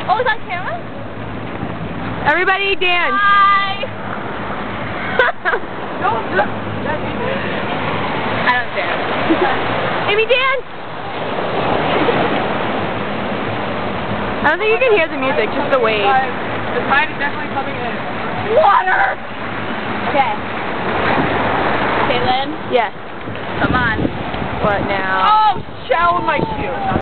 Oh, it's on camera? Everybody dance. Hi! I don't dance. Amy, dance! I don't think you can hear the music, just the wave. The tide is definitely coming in. Water! Okay. Caitlin? Yes. Come on. What now? Oh, shower my shoe.